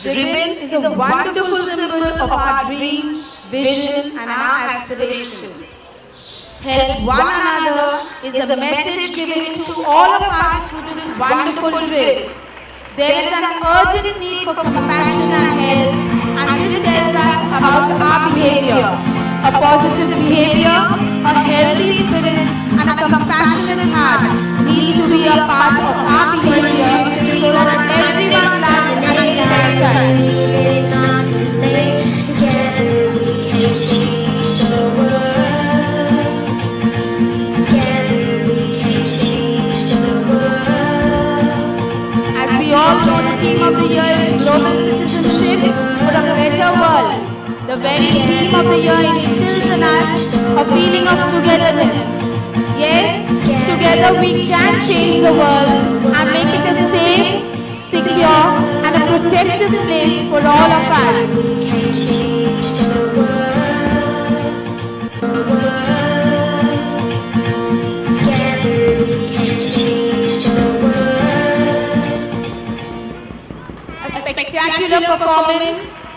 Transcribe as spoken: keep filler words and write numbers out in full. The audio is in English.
ribbon is a wonderful symbol of our dreams, vision and our aspiration. Help one another is the message given to all of us through this wonderful drill. There is an urgent need for compassion and help, and this tells us about our behavior. A positive behavior, a healthy spirit and a compassionate heart needs to be a part of our behavior so that everyone loves and respects us. It's not too late, together we can change the world. Together we can change the world. As we all know, the theme of the year is global citizenship for a better world. The very theme of the year instills in us a feeling of togetherness. Yes, together we can change the world and make it a safe, secure and a protective place for all of us. We can change the world. The world. Together we can change the world. A spectacular performance